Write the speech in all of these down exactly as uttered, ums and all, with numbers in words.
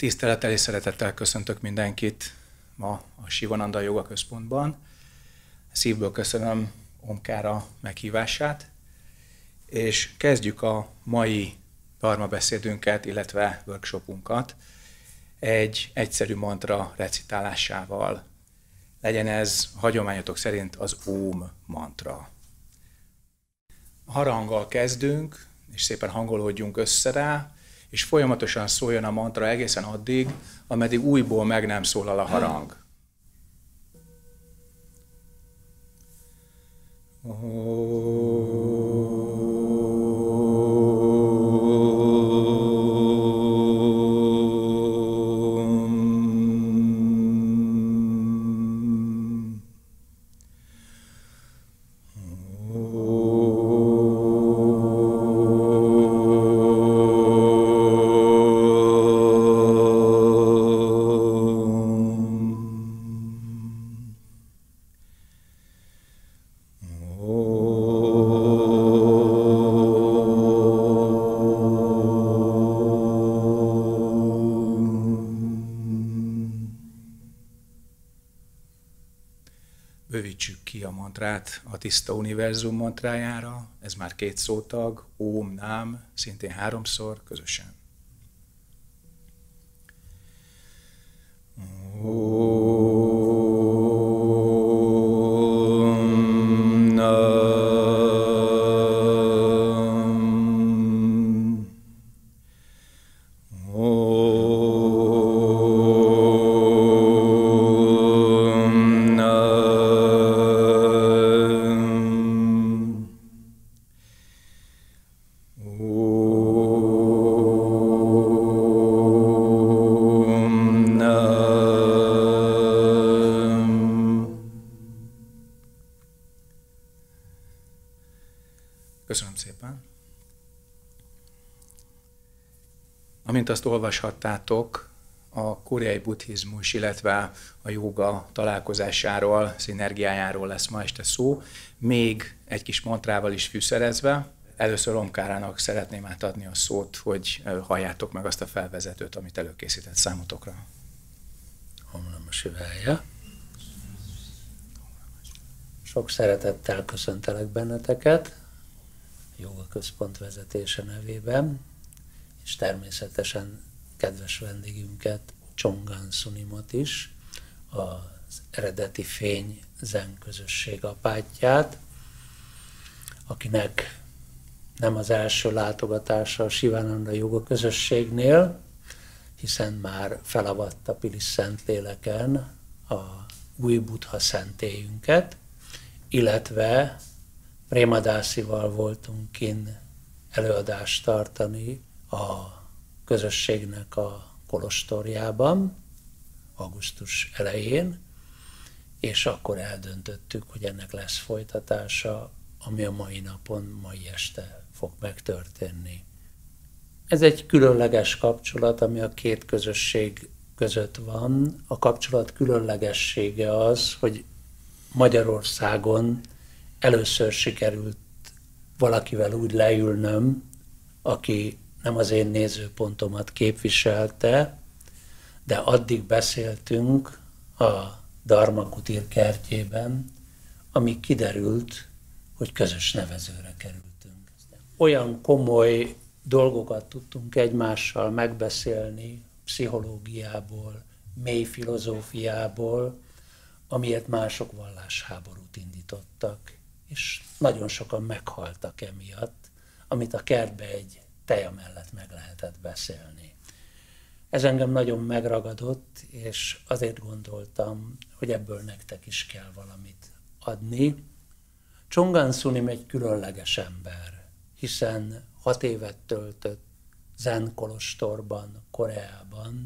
Tisztelettel és szeretettel köszöntök mindenkit ma a Sivananda Yoga Központban. Szívből köszönöm Omkára meghívását, és kezdjük a mai dharma beszédünket, illetve workshopunkat egy egyszerű mantra recitálásával. Legyen ez hagyományotok szerint az Om mantra. Haranggal kezdünk, és szépen hangolódjunk össze rá, és folyamatosan szóljon a mantra egészen addig, ameddig újból meg nem szólal a harang. Bővítsük ki a mantrát a tiszta univerzum mantrájára, ez már két szótag, Om, Nám, szintén háromszor, közösen. Om, Nám, Om, Nám. Köszönöm szépen. Amint azt olvashattátok, a koreai buddhizmus, illetve a jóga találkozásáról, szinergiájáról lesz ma este szó, még egy kis mantrával is fűszerezve. Először Omkárának szeretném átadni a szót, hogy halljátok meg azt a felvezetőt, amit előkészített számotokra. Om Namah Shivaya. Sok szeretettel köszöntelek benneteket, a Yoga Központ vezetése nevében, és természetesen kedves vendégünket, Chongan Sunimot is, az eredeti Fény Zen közösség apátját, akinek nem az első látogatása a Sivananda Yoga közösségnél, hiszen már felavatta Pilis Szentléleken a új Buddha szentélyünket, illetve Prémadászival voltunk kint előadást tartani a közösségnek a kolostorjában, augusztus elején, és akkor eldöntöttük, hogy ennek lesz folytatása, ami a mai napon, mai este fog megtörténni. Ez egy különleges kapcsolat, ami a két közösség között van. A kapcsolat különlegessége az, hogy Magyarországon először sikerült valakivel úgy leülnöm, aki nem az én nézőpontomat képviselte, de addig beszéltünk a Dharma Kutir kertjében, ami kiderült, hogy közös nevezőre kerültünk. Olyan komoly dolgokat tudtunk egymással megbeszélni, pszichológiából, mély filozófiából, amiért mások vallásháborút indítottak, és nagyon sokan meghaltak emiatt, amit a kertbe egy teja mellett meg lehetett beszélni. Ez engem nagyon megragadott, és azért gondoltam, hogy ebből nektek is kell valamit adni. Chongan Sunim egy különleges ember, hiszen hat évet töltött Zen kolostorban, Koreában.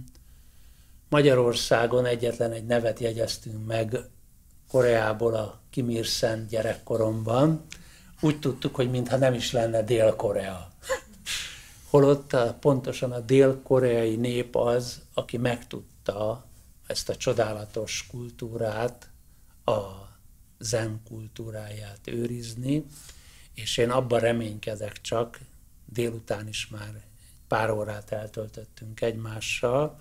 Magyarországon egyetlen egy nevet jegyeztünk meg Koreából a Kim Il-sen gyerekkoromban. Úgy tudtuk, hogy mintha nem is lenne Dél-Korea. Holott a, pontosan a dél-koreai nép az, aki megtudta ezt a csodálatos kultúrát, a zen kultúráját őrizni, és én abban reménykedek csak, délután is már pár órát eltöltöttünk egymással,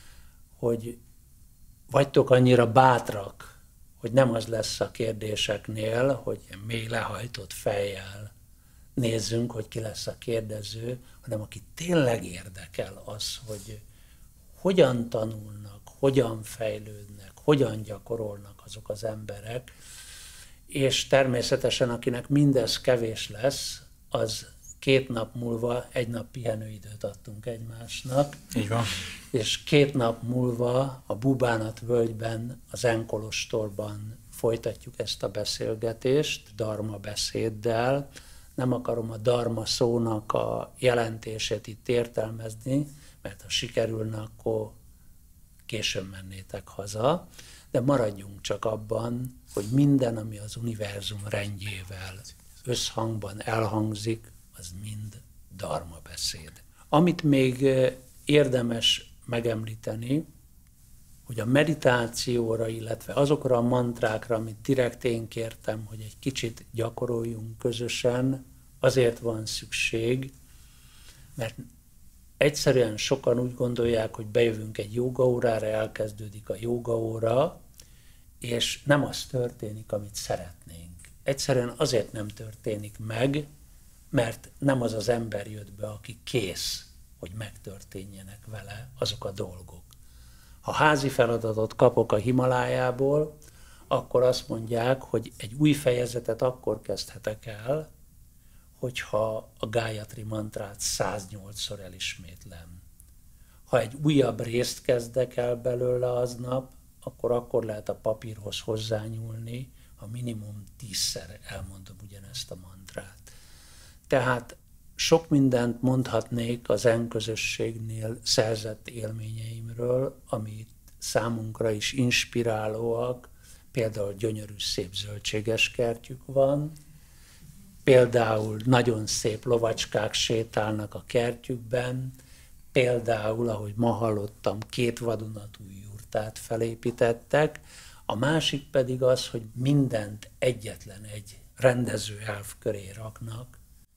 hogy vagytok annyira bátrak, hogy nem az lesz a kérdéseknél, hogy mély lehajtott fejjel nézzünk, hogy ki lesz a kérdező, hanem aki tényleg érdekel az, hogy hogyan tanulnak, hogyan fejlődnek, hogyan gyakorolnak azok az emberek, és természetesen akinek mindez kevés lesz, az két nap múlva egy nap pihenőidőt adtunk egymásnak. Így van. És két nap múlva a Búbánat völgyben, az Zen kolostorban folytatjuk ezt a beszélgetést, dharma beszéddel. Nem akarom a dharma szónak a jelentését itt értelmezni, mert ha sikerülne, akkor későn mennétek haza, de maradjunk csak abban, hogy minden, ami az univerzum rendjével összhangban elhangzik, az mind dharma beszéd. Amit még érdemes megemlíteni, hogy a meditációra, illetve azokra a mantrákra, amit direkt én kértem, hogy egy kicsit gyakoroljunk közösen, azért van szükség, mert egyszerűen sokan úgy gondolják, hogy bejövünk egy jógaórára, elkezdődik a jógaóra, és nem az történik, amit szeretnénk. Egyszerűen azért nem történik meg, mert nem az az ember jött be, aki kész, hogy megtörténjenek vele azok a dolgok. Ha házi feladatot kapok a Himalájából, akkor azt mondják, hogy egy új fejezetet akkor kezdhetek el, hogyha a Gayatri mantrát száznyolcszor elismétlem. Ha egy újabb részt kezdek el belőle aznap, akkor akkor lehet a papírhoz hozzányúlni, ha minimum tízszer elmondom ugyanezt a mantrát. Tehát sok mindent mondhatnék az Zen közösségnél szerzett élményeimről, amit számunkra is inspirálóak, például gyönyörű szép zöldséges kertjük van, például nagyon szép lovacskák sétálnak a kertjükben, például, ahogy ma hallottam, két vadonatúj jurtát felépítettek, a másik pedig az, hogy mindent egyetlen egy rendező elv köré raknak,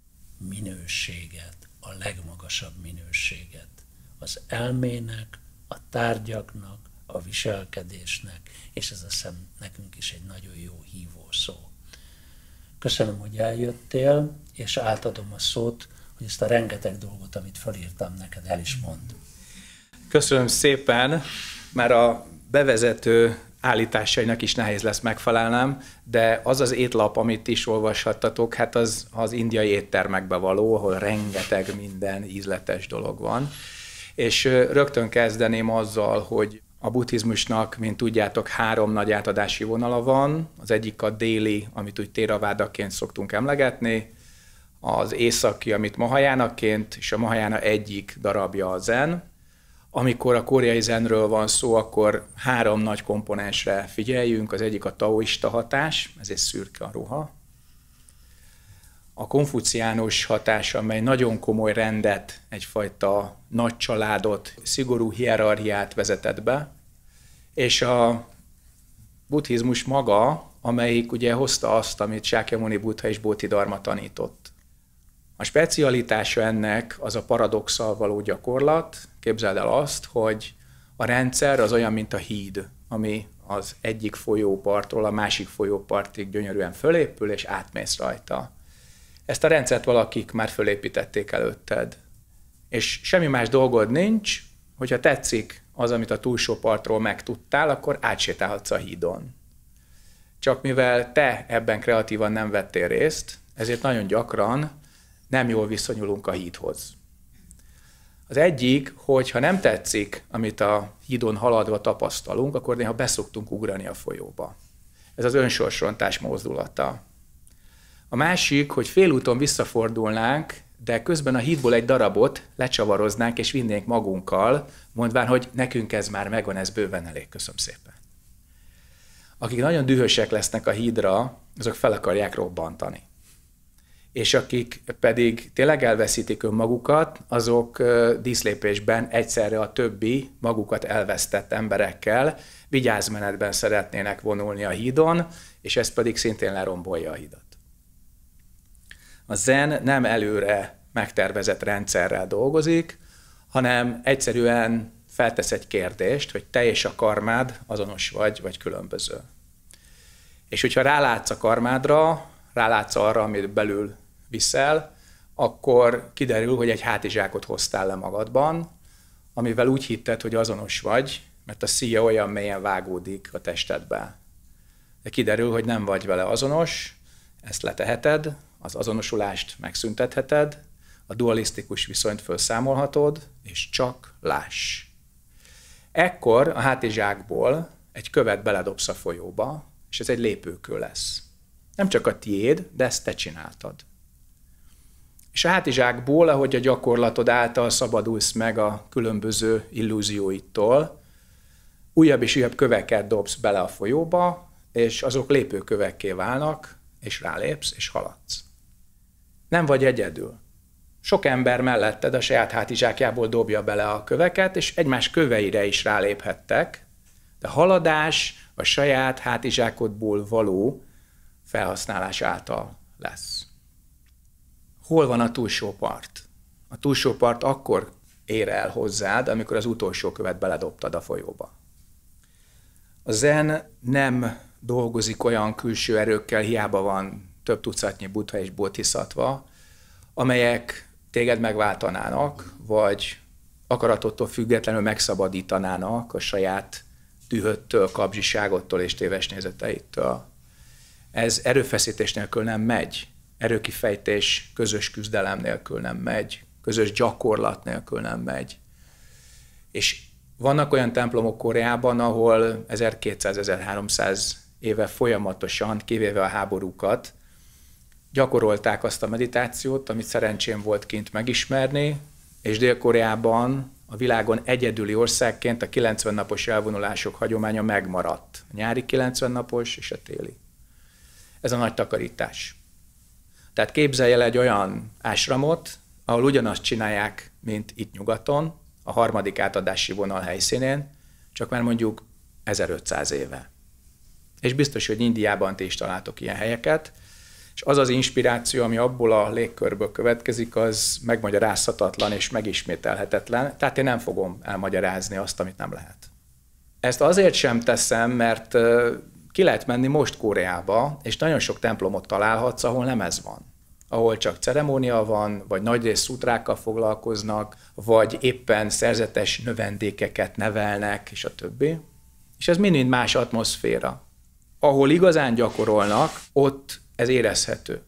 minőséget, a legmagasabb minőséget. Az elmének, a tárgyaknak, a viselkedésnek, és ez azt hiszem nekünk is egy nagyon jó hívószó. Köszönöm, hogy eljöttél, és átadom a szót, hogy ezt a rengeteg dolgot, amit felírtam neked, el is mond. Köszönöm szépen, már a bevezető állításainak is nehéz lesz megfelelnem, de az az étlap, amit is olvashattatok, hát az az indiai éttermekbe való, ahol rengeteg minden ízletes dolog van. És rögtön kezdeném azzal, hogy a buddhizmusnak, mint tudjátok, három nagy átadási vonala van. Az egyik a déli, amit úgy Théravádaként szoktunk emlegetni, az északi, amit Mahajánaként, és a Mahajána egyik darabja a Zen. Amikor a koreai zenről van szó, akkor három nagy komponensre figyeljünk. Az egyik a taoista hatás, ez egy szürke a ruha. A konfuciánus hatás, amely nagyon komoly rendet, egyfajta nagy családot, szigorú hierarchiát vezetett be. És a buddhizmus maga, amelyik ugye hozta azt, amit Sákyamuni Buddha és Bodhidharma tanított. A specialitása ennek az a paradoxal való gyakorlat. Képzeld el azt, hogy a rendszer az olyan, mint a híd, ami az egyik folyópartról a másik folyópartig gyönyörűen fölépül, és átmész rajta. Ezt a rendszert valakik már fölépítették előtted. És semmi más dolgod nincs, hogyha tetszik az, amit a túlsó partról megtudtál, akkor átsétálhatsz a hídon. Csak mivel te ebben kreatívan nem vettél részt, ezért nagyon gyakran nem jól viszonyulunk a hídhoz. Az egyik, hogy ha nem tetszik, amit a hídon haladva tapasztalunk, akkor néha beszoktunk ugrani a folyóba. Ez az önsorsrontás mozdulata. A másik, hogy félúton visszafordulnánk, de közben a hídból egy darabot lecsavaroznánk és vinnénk magunkkal, mondván, hogy nekünk ez már megvan, ez bőven elég. Köszönöm szépen. Akik nagyon dühösek lesznek a hídra, azok fel akarják robbantani. És akik pedig tényleg elveszítik önmagukat, azok díszlépésben egyszerre a többi magukat elvesztett emberekkel vigyázmenetben szeretnének vonulni a hídon, és ez pedig szintén lerombolja a hídat. A zen nem előre megtervezett rendszerrel dolgozik, hanem egyszerűen feltesz egy kérdést, hogy te és a karmád azonos vagy, vagy különböző. És hogyha rálátsz a karmádra, rálátsz arra, amit belül viszel, akkor kiderül, hogy egy hátizsákot hoztál le magadban, amivel úgy hitted, hogy azonos vagy, mert a szíja olyan mélyen vágódik a testedbe. De kiderül, hogy nem vagy vele azonos, ezt leteheted, az azonosulást megszüntetheted, a dualisztikus viszonyt felszámolhatod, és csak láss. Ekkor a hátizsákból egy követ beledobsz a folyóba, és ez egy lépőkő lesz. Nem csak a tiéd, de ezt te csináltad. És a hátizsákból, ahogy a gyakorlatod által szabadulsz meg a különböző illúzióittól, újabb és újabb köveket dobsz bele a folyóba, és azok lépőkövekké válnak, és rálépsz, és haladsz. Nem vagy egyedül. Sok ember melletted a saját hátizsákjából dobja bele a köveket, és egymás köveire is ráléphettek, de haladás a saját hátizsákodból való felhasználás által lesz. Hol van a túlsó part? A túlsó part akkor ér el hozzád, amikor az utolsó követ beledobtad a folyóba. A zen nem dolgozik olyan külső erőkkel, hiába van több tucatnyi buddha és bodhisattva, amelyek téged megváltanának, vagy akarattól függetlenül megszabadítanának a saját dühöttől, kapzsiságottól és téves nézeteitől. Ez erőfeszítés nélkül nem megy, erőkifejtés közös küzdelem nélkül nem megy, közös gyakorlat nélkül nem megy. És vannak olyan templomok Koreában, ahol ezerkétszáz-ezerháromszáz éve folyamatosan, kivéve a háborúkat, gyakorolták azt a meditációt, amit szerencsém volt kint megismerni, és Dél-Koreában a világon egyedüli országként a kilencven napos elvonulások hagyománya megmaradt. A nyári kilencven napos és a téli. Ez a nagy takarítás. Tehát képzelj el egy olyan ásramot, ahol ugyanazt csinálják, mint itt nyugaton, a harmadik átadási vonal helyszínén, csak már mondjuk ezerötszáz éve. És biztos, hogy Indiában ti is találtok ilyen helyeket, és az az inspiráció, ami abból a légkörből következik, az megmagyarázhatatlan és megismételhetetlen, tehát én nem fogom elmagyarázni azt, amit nem lehet. Ezt azért sem teszem, mert ki lehet menni most Koreába, és nagyon sok templomot találhatsz, ahol nem ez van. Ahol csak ceremónia van, vagy nagyrészt szutrákkal foglalkoznak, vagy éppen szerzetes növendékeket nevelnek, és a többi. És ez mind-mind más atmoszféra. Ahol igazán gyakorolnak, ott ez érezhető.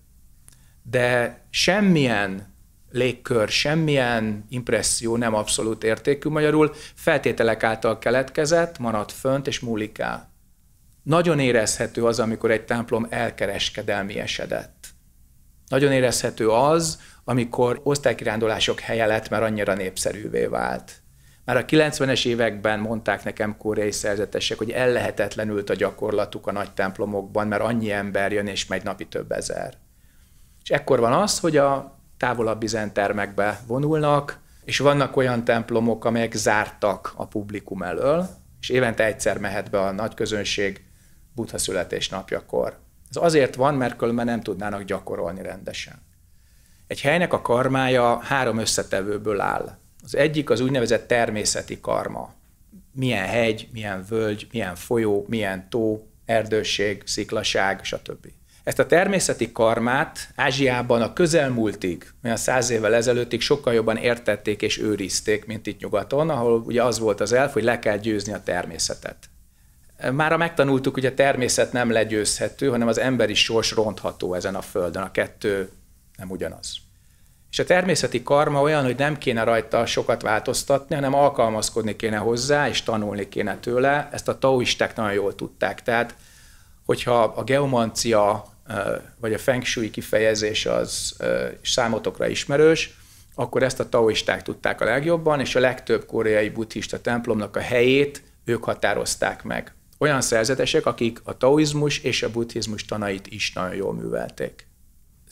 De semmilyen légkör, semmilyen impresszió nem abszolút értékű, magyarul feltételek által keletkezett, marad fönt és múlik el. Nagyon érezhető az, amikor egy templom elkereskedelmi esedett. Nagyon érezhető az, amikor osztálykirándulások helye lett, mert annyira népszerűvé vált. Már a kilencvenes években mondták nekem koreai szerzetesek, hogy ellehetetlenült a gyakorlatuk a nagy templomokban, mert annyi ember jön és megy napi több ezer. És ekkor van az, hogy a távolabbi zentermekbe vonulnak, és vannak olyan templomok, amelyek zártak a publikum elől, és évente egyszer mehet be a nagy közönség Buddha születésnapjakor. Ez azért van, mert különben nem tudnának gyakorolni rendesen. Egy helynek a karmája három összetevőből áll. Az egyik az úgynevezett természeti karma. Milyen hegy, milyen völgy, milyen folyó, milyen tó, erdőség, sziklaság, stb. Ezt a természeti karmát Ázsiában a közelmúltig, olyan száz évvel ezelőttig sokkal jobban értették és őrizték, mint itt nyugaton, ahol ugye az volt az elv, hogy le kell győzni a természetet. Mára megtanultuk, hogy a természet nem legyőzhető, hanem az emberi sors rontható ezen a földön. A kettő nem ugyanaz. És a természeti karma olyan, hogy nem kéne rajta sokat változtatni, hanem alkalmazkodni kéne hozzá, és tanulni kéne tőle. Ezt a taoisták nagyon jól tudták. Tehát, hogyha a geomancia vagy a feng shui kifejezés az számotokra ismerős, akkor ezt a taoisták tudták a legjobban, és a legtöbb koreai buddhista templomnak a helyét ők határozták meg. Olyan szerzetesek, akik a taoizmus és a buddhizmus tanait is nagyon jól művelték.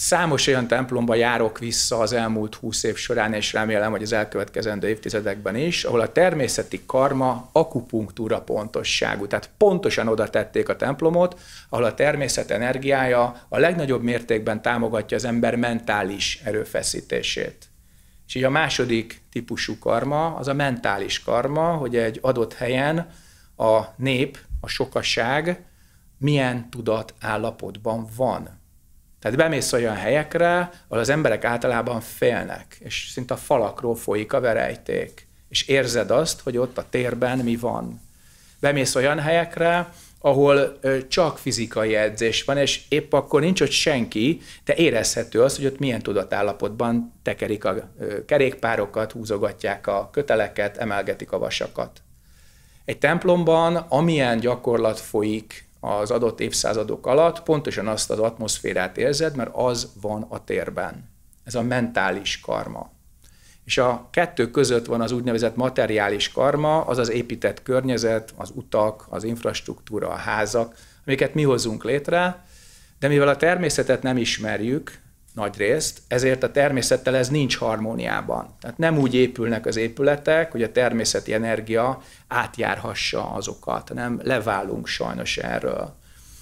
Számos olyan templomba járok vissza az elmúlt húsz év során, és remélem, hogy az elkövetkezendő évtizedekben is, ahol a természeti karma akupunktúra pontosságú. Tehát pontosan oda tették a templomot, ahol a természet energiája a legnagyobb mértékben támogatja az ember mentális erőfeszítését. És így a második típusú karma az a mentális karma, hogy egy adott helyen a nép, a sokaság milyen tudatállapotban van. Tehát bemész olyan helyekre, ahol az emberek általában félnek, és szinte a falakról folyik a verejték, és érzed azt, hogy ott a térben mi van. Bemész olyan helyekre, ahol csak fizikai edzés van, és épp akkor nincs ott senki, de érezhető az, hogy ott milyen tudatállapotban tekerik a kerékpárokat, húzogatják a köteleket, emelgetik a vasakat. Egy templomban amilyen gyakorlat folyik az adott évszázadok alatt, pontosan azt az atmoszférát érzed, mert az van a térben. Ez a mentális karma. És a kettő között van az úgynevezett materiális karma, az az épített környezet, az utak, az infrastruktúra, a házak, amiket mi hozzunk létre, de mivel a természetet nem ismerjük nagy részt, ezért a természettel ez nincs harmóniában. Tehát nem úgy épülnek az épületek, hogy a természeti energia átjárhassa azokat, hanem leválunk sajnos erről.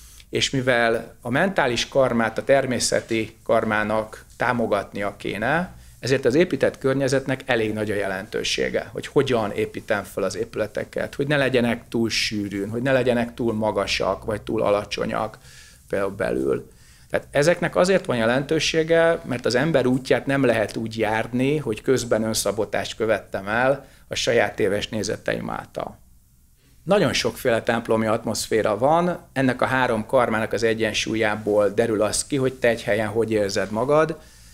És mivel a mentális karmát a természeti karmának támogatnia kéne, ezért az épített környezetnek elég nagy a jelentősége, hogy hogyan építem fel az épületeket, hogy ne legyenek túl sűrűn, hogy ne legyenek túl magasak, vagy túl alacsonyak például belül. Tehát ezeknek azért van jelentősége, mert az ember útját nem lehet úgy járni, hogy közben önszabotást követtem el a saját téves nézeteim által. Nagyon sokféle templomi atmoszféra van, ennek a három karmának az egyensúlyából derül az ki, hogy te egy helyen hogy érzed magad,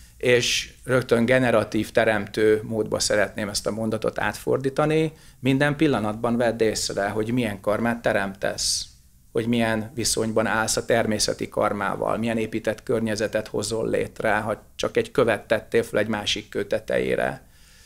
és rögtön generatív, teremtő módba szeretném ezt a mondatot átfordítani. Minden pillanatban vedd észre, hogy milyen karmát teremtesz, hogy milyen viszonyban állsz a természeti karmával, milyen épített környezetet hozol létre, ha csak egy követ tettél fel egy másik kő tetejére,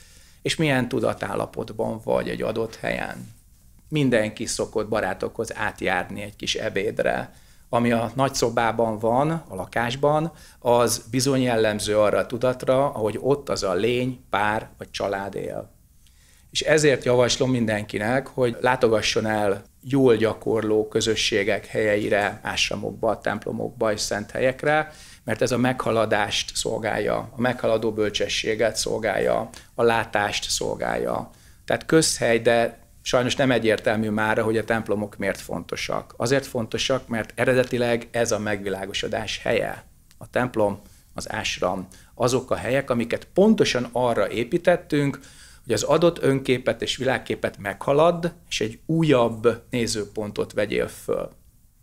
és milyen tudatállapotban vagy egy adott helyen. Mindenki szokott barátokhoz átjárni egy kis ebédre. Ami a nagyszobában van, a lakásban, az bizony jellemző arra a tudatra, ahogy ott az a lény, pár vagy család él. És ezért javaslom mindenkinek, hogy látogasson el jól gyakorló közösségek helyeire, ásramokba, templomokba és szent helyekre, mert ez a meghaladást szolgálja, a meghaladó bölcsességet szolgálja, a látást szolgálja. Tehát közhely, de sajnos nem egyértelmű mára, hogy a templomok miért fontosak. Azért fontosak, mert eredetileg ez a megvilágosodás helye. A templom, az ásram, azok a helyek, amiket pontosan arra építettünk, hogy az adott önképet és világképet meghaladd, és egy újabb nézőpontot vegyél föl.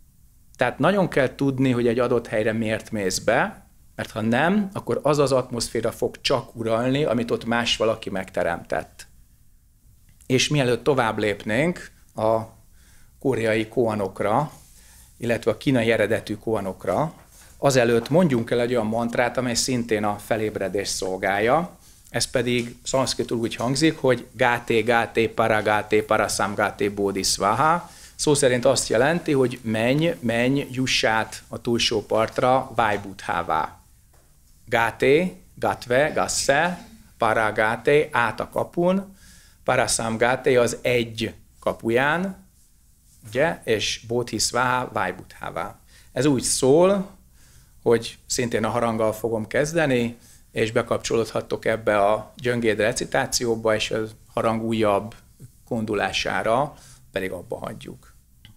Tehát nagyon kell tudni, hogy egy adott helyre miért mész be, mert ha nem, akkor az az atmoszféra fog csak uralni, amit ott más valaki megteremtett. És mielőtt tovább lépnénk a koreai koanokra, illetve a kínai eredetű koanokra, azelőtt mondjunk el egy olyan mantrát, amely szintén a felébredést szolgálja. Ez pedig szanszkritul úgy hangzik, hogy gáté, gáté, paragáté, parasamgáté, bodhiszvaha. Szó szerint azt jelenti, hogy menj, menj, juss át a túlsó partra, Vajbudhává. Gáté, gatve, gasse, paragáté, át a kapun, Parasamgáté az egy kapuján, ugye, és Bodhiszvaha Vajbudhává. Ez úgy szól, hogy szintén a haranggal fogom kezdeni, és bekapcsolódhattok ebbe a gyöngéd recitációba, és a harang újabb kondulására pedig abba hagyjuk.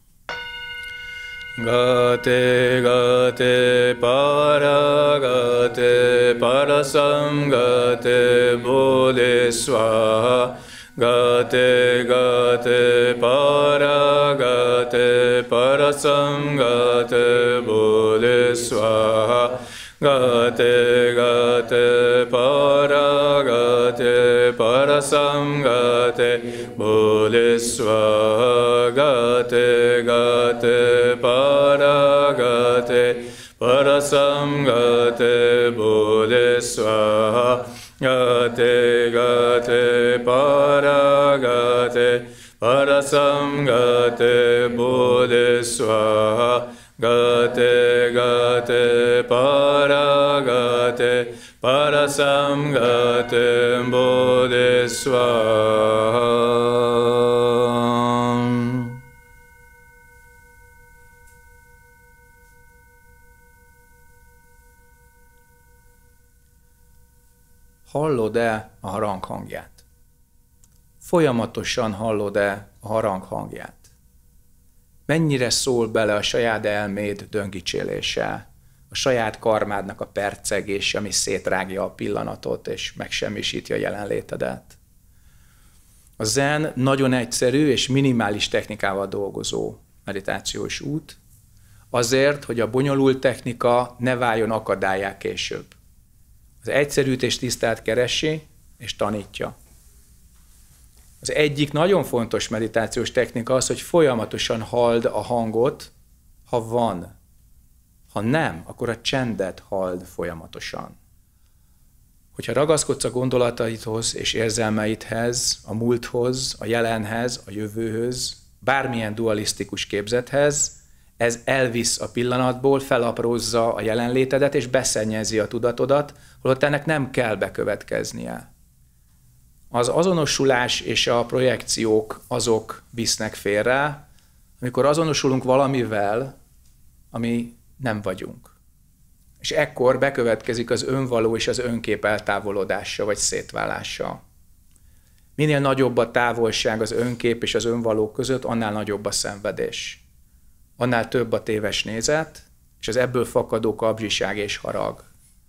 Gate, gate, para, gate, parasam, gate, bodhiszvaha. Gate, gate, para, gate, parasam, gate, bodhiszvaha. Gate, gate, para, gate, parasam, gate, bodhiszvaha. Gate, gate, para, gate, parasam, gate, bodhiszvaha. Gate, gate, para, gate, parasam, gate, bodhiszvaha. Gate, gate, para, gate, Gautam Bodhisattvam. Hallod-e a harang hangját? Folyamatosan hallod-e a harang hangját? Mennyire szól bele a saját elméd döngicsélése, a saját karmádnak a percegése, ami szétrágja a pillanatot és megsemmisíti a jelenlétedet? A zen nagyon egyszerű és minimális technikával dolgozó meditációs út, azért, hogy a bonyolult technika ne váljon akadályá később. Az egyszerűt és tisztát keresi és tanítja. Az egyik nagyon fontos meditációs technika az, hogy folyamatosan halld a hangot, ha van. Ha nem, akkor a csendet halld folyamatosan. Hogyha ragaszkodsz a gondolataidhoz és érzelmeidhez, a múlthoz, a jelenhez, a jövőhöz, bármilyen dualisztikus képzethez, ez elvisz a pillanatból, felaprózza a jelenlétedet és beszennyezi a tudatodat, holott ennek nem kell bekövetkeznie. Az azonosulás és a projekciók azok visznek félre, amikor azonosulunk valamivel, ami nem vagyunk. És ekkor bekövetkezik az önvaló és az önkép eltávolodása vagy szétválása. Minél nagyobb a távolság az önkép és az önvaló között, annál nagyobb a szenvedés. Annál több a téves nézet, és az ebből fakadó kapzsiság és harag.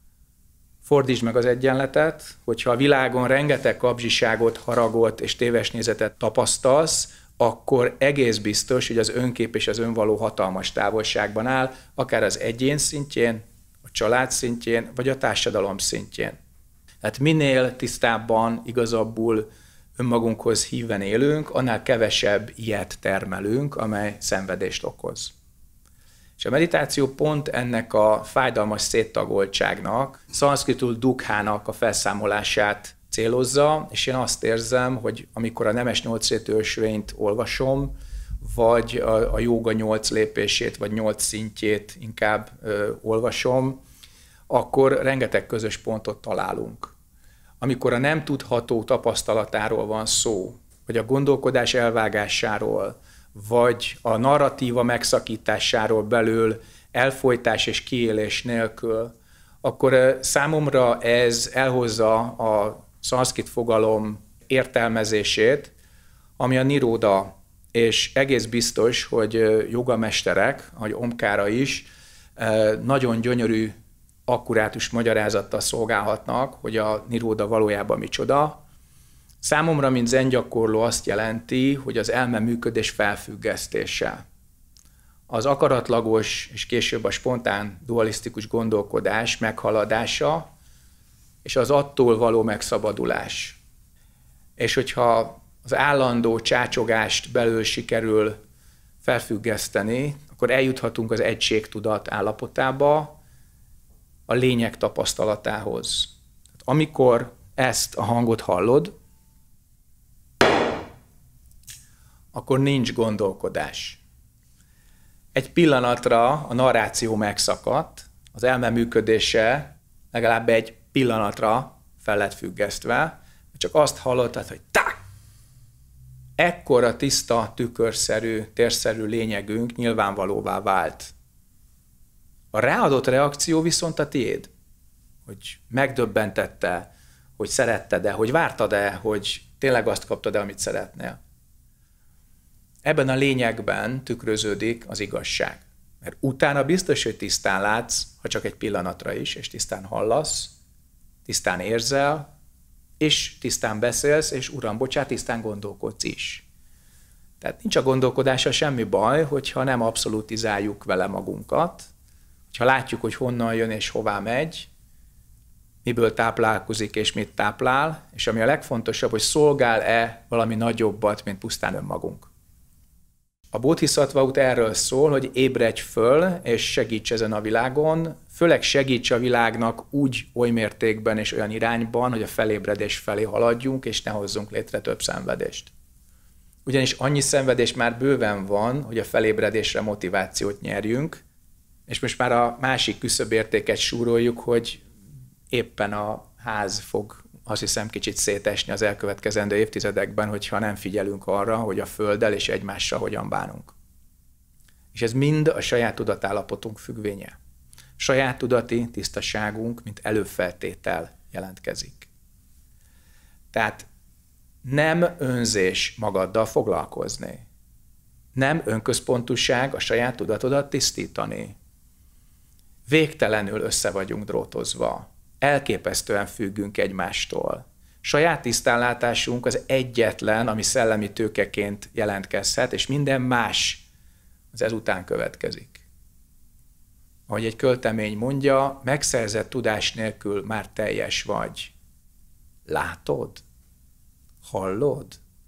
Fordítsd meg az egyenletet, hogyha a világon rengeteg kapzsiságot, haragot és téves nézetet tapasztalsz, akkor egész biztos, hogy az önkép és az önvaló hatalmas távolságban áll, akár az egyén szintjén, a család szintjén, vagy a társadalom szintjén. Tehát minél tisztábban, igazabbul önmagunkhoz híven élünk, annál kevesebb ilyet termelünk, amely szenvedést okoz. És a meditáció pont ennek a fájdalmas széttagoltságnak, szanszkritul dukhának a felszámolását célozza, és én azt érzem, hogy amikor a Nemes nyolcrétű ösvényt olvasom, vagy a, a jóga nyolc lépését, vagy nyolc szintjét inkább ö, olvasom, akkor rengeteg közös pontot találunk. Amikor a nem tudható tapasztalatáról van szó, vagy a gondolkodás elvágásáról, vagy a narratíva megszakításáról belül elfojtás és kiélés nélkül, akkor számomra ez elhozza a szanszkrit fogalom értelmezését, ami a niróda, és egész biztos, hogy jogamesterek, ahogy Omkára is, nagyon gyönyörű, akkurátus magyarázattal szolgálhatnak, hogy a niróda valójában micsoda. Számomra, mint zen gyakorló, azt jelenti, hogy az elme működés felfüggesztése. Az akaratlagos és később a spontán dualisztikus gondolkodás meghaladása, és az attól való megszabadulás. És hogyha az állandó csácsogást belül sikerül felfüggeszteni, akkor eljuthatunk az egységtudat állapotába, a lényeg tapasztalatához. Amikor ezt a hangot hallod, akkor nincs gondolkodás. Egy pillanatra a narráció megszakadt, az elme működése legalább egy pillanatra fel lett függesztve, csak azt hallottad, hogy tak! Ekkora tiszta, tükörszerű, térszerű lényegünk nyilvánvalóvá vált. A ráadott reakció viszont a tiéd, hogy megdöbbentette, hogy szeretted-e, hogy vártad-e, hogy tényleg azt kaptad-e, amit szeretnél. Ebben a lényegben tükröződik az igazság. Mert utána biztos, hogy tisztán látsz, ha csak egy pillanatra is, és tisztán hallasz, tisztán érzel, és tisztán beszélsz, és uram, bocsát, tisztán gondolkodsz is. Tehát nincs a gondolkodása semmi baj, hogyha nem abszolutizáljuk vele magunkat, hogyha látjuk, hogy honnan jön és hová megy, miből táplálkozik és mit táplál, és ami a legfontosabb, hogy szolgál-e valami nagyobbat, mint pusztán önmagunk. A Bodhisattva út erről szól, hogy ébredj föl, és segíts ezen a világon, főleg segíts a világnak úgy oly mértékben és olyan irányban, hogy a felébredés felé haladjunk, és ne hozzunk létre több szenvedést. Ugyanis annyi szenvedés már bőven van, hogy a felébredésre motivációt nyerjünk, és most már a másik küszöbértéket súroljuk, hogy éppen a ház fog azt hiszem kicsit szétesni az elkövetkezendő évtizedekben, hogyha nem figyelünk arra, hogy a Földdel és egymással hogyan bánunk. És ez mind a saját tudatállapotunk függvénye. Saját tudati tisztaságunk, mint előfeltétel jelentkezik. Tehát nem önzés magaddal foglalkozni. Nem önközpontúság a saját tudatodat tisztítani. Végtelenül össze vagyunk drótozva. Elképesztően függünk egymástól. Saját tisztánlátásunk az egyetlen, ami szellemi tőkeként jelentkezhet, és minden más az ezután következik. Ahogy egy költemény mondja, megszerzett tudás nélkül már teljes vagy. Látod? Hallod?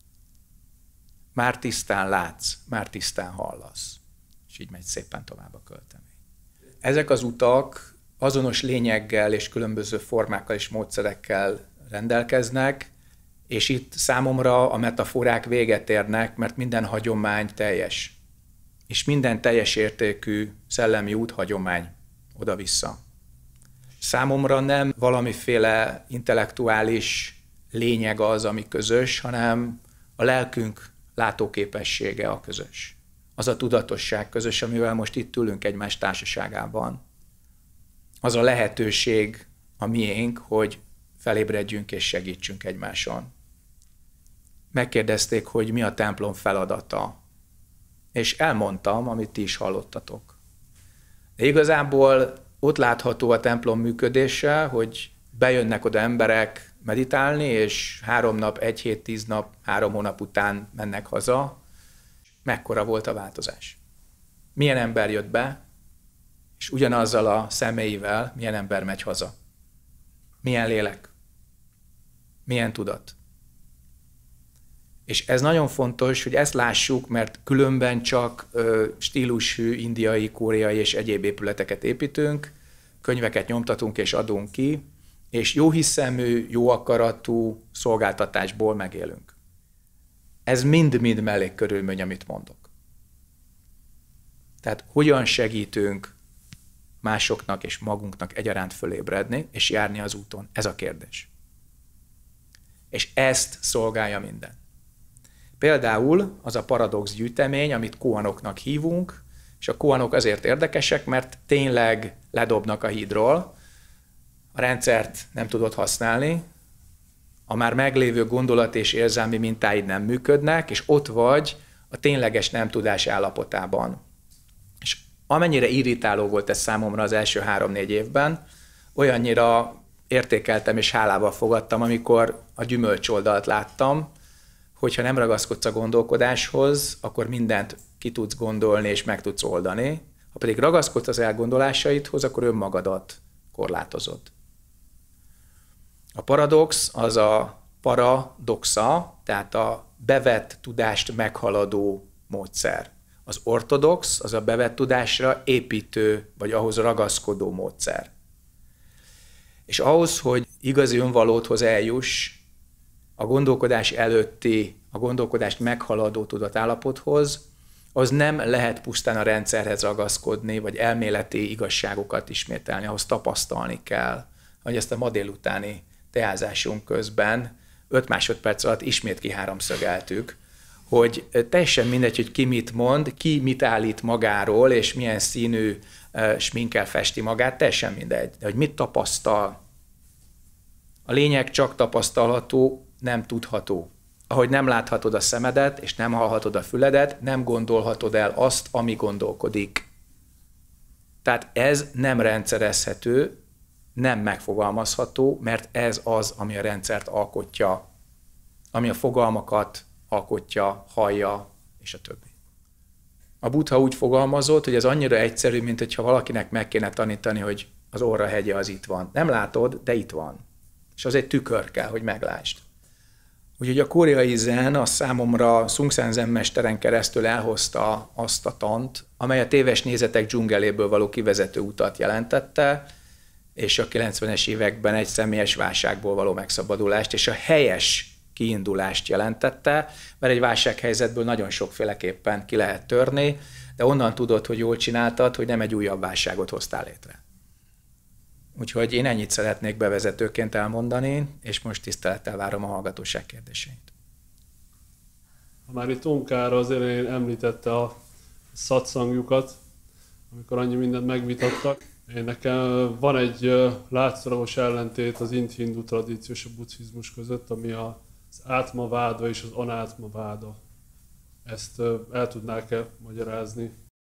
Már tisztán látsz, már tisztán hallasz. És így megy szépen tovább a költemény. Ezek az utak azonos lényeggel és különböző formákkal és módszerekkel rendelkeznek, és itt számomra a metaforák véget érnek, mert minden hagyomány teljes. És minden teljes értékű szellemi út hagyomány oda-vissza. Számomra nem valamiféle intellektuális lényeg az, ami közös, hanem a lelkünk látóképessége a közös. Az a tudatosság közös, amivel most itt ülünk egymás társaságában. Az a lehetőség a miénk, hogy felébredjünk és segítsünk egymáson. Megkérdezték, hogy mi a templom feladata. És elmondtam, amit ti is hallottatok. De igazából ott látható a templom működése, hogy bejönnek oda emberek meditálni, és három nap, egy hét, tíz nap, három hónap után mennek haza. Mekkora volt a változás? Milyen ember jött be, és ugyanazzal a személyével milyen ember megy haza? Milyen lélek? Milyen tudat? És ez nagyon fontos, hogy ezt lássuk, mert különben csak ö, stílusű indiai, koreai és egyéb épületeket építünk, könyveket nyomtatunk és adunk ki, és jóhiszemű, jó akaratú szolgáltatásból megélünk. Ez mind-mind mellékkörülmény, amit mondok. Tehát hogyan segítünk másoknak és magunknak egyaránt fölébredni, és járni az úton? Ez a kérdés. És ezt szolgálja minden. Például az a paradox gyűjtemény, amit koanoknak hívunk, és a koanok azért érdekesek, mert tényleg ledobnak a hídról, a rendszert nem tudod használni, a már meglévő gondolat és érzelmi mintáid nem működnek, és ott vagy a tényleges nem tudás állapotában. És amennyire irritáló volt ez számomra az első három-négy évben, olyannyira értékeltem és hálával fogadtam, amikor a gyümölcs oldalt láttam, hogyha nem ragaszkodsz a gondolkodáshoz, akkor mindent ki tudsz gondolni és meg tudsz oldani. Ha pedig ragaszkodsz az elgondolásaidhoz, akkor önmagadat korlátozod. A paradox az a paradoxa, tehát a bevett tudást meghaladó módszer. Az ortodox az a bevett tudásra építő, vagy ahhoz ragaszkodó módszer. És ahhoz, hogy igazi önvalódhoz eljuss, a gondolkodás előtti, a gondolkodást meghaladó tudatállapothoz, az nem lehet pusztán a rendszerhez ragaszkodni, vagy elméleti igazságokat ismételni, ahhoz tapasztalni kell, hogy ezt a ma délutáni teázásunk közben öt másodperc alatt ismét kiháromszögeltük, hogy teljesen mindegy, hogy ki mit mond, ki mit állít magáról, és milyen színű uh, sminkkel festi magát, teljesen mindegy, de hogy mit tapasztal. A lényeg csak tapasztalható, nem tudható. Ahogy nem láthatod a szemedet, és nem hallhatod a füledet, nem gondolhatod el azt, ami gondolkodik. Tehát ez nem rendszerezhető, nem megfogalmazható, mert ez az, ami a rendszert alkotja, ami a fogalmakat alkotja, hallja, és a többi. A Buddha úgy fogalmazott, hogy ez annyira egyszerű, mint hogyha valakinek meg kéne tanítani, hogy az orra hegye az itt van. Nem látod, de itt van. És az egy tükör kell, hogy meglásd. Úgyhogy a koreai zen a számomra Sung San Zen mesteren keresztül elhozta azt a tant, amely a téves nézetek dzsungeléből való kivezető utat jelentette, és a kilencvenes években egy személyes válságból való megszabadulást, és a helyes kiindulást jelentette, mert egy válsághelyzetből nagyon sokféleképpen ki lehet törni, de onnan tudod, hogy jól csináltad, hogy nem egy újabb válságot hoztál létre. Úgyhogy én ennyit szeretnék bevezetőként elmondani, és most tisztelettel várom a hallgatóság kérdéseit. Ha már itt Ómkára az elején említette a szatszangjukat, amikor annyi mindent megvitattak. Én nekem van egy látszólagos ellentét az ind-hindu tradíció és a buddhizmus között, ami az átma váda és az anátma váda. Ezt el tudnák-e magyarázni?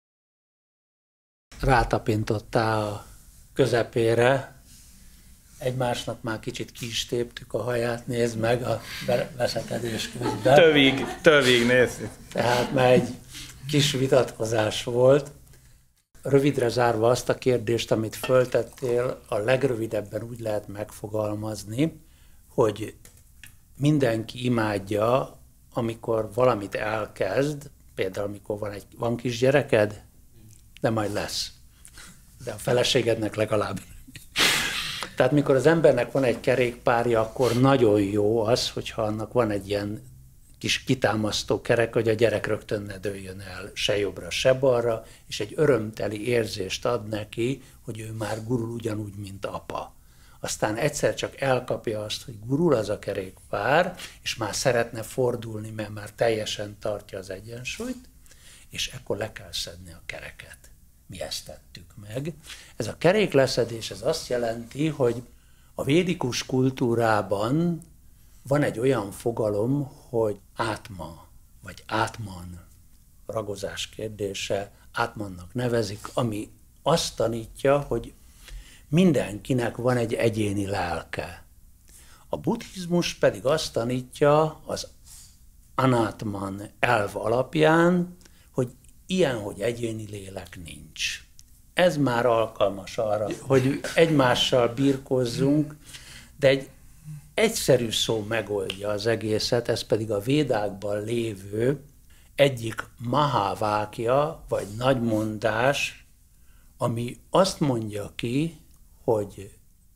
Rátapintottál a közepére, egymásnak már kicsit ki is téptük a haját, nézd meg a veszekedés közben. Tövig, tövig nézd. Tehát már egy kis vitatkozás volt. Rövidre zárva azt a kérdést, amit föltettél, a legrövidebben úgy lehet megfogalmazni, hogy mindenki imádja, amikor valamit elkezd, például amikor van egy van kisgyereked, de majd lesz. De a feleségednek legalább. Tehát mikor az embernek van egy kerékpárja, akkor nagyon jó az, hogyha annak van egy ilyen kis kitámasztó kerek, hogy a gyerek rögtön ne dőljön el se jobbra, se balra, és egy örömteli érzést ad neki, hogy ő már gurul ugyanúgy, mint apa. Aztán egyszer csak elkapja azt, hogy gurul az a kerékpár, és már szeretne fordulni, mert már teljesen tartja az egyensúlyt, és ekkor le kell szedni a kereket. Mi ezt tettük meg. Ez a kerékleszedés, ez azt jelenti, hogy a védikus kultúrában van egy olyan fogalom, hogy átma, vagy átman, ragozás kérdése, átmannak nevezik, ami azt tanítja, hogy mindenkinek van egy egyéni lelke. A buddhizmus pedig azt tanítja az anátman elv alapján, hogy ilyen, hogy egyéni lélek nincs. Ez már alkalmas arra, hogy egymással birkózzunk, de egy egyszerű szó megoldja az egészet, ez pedig a védákban lévő egyik mahavákja, vagy nagymondás, ami azt mondja ki, hogy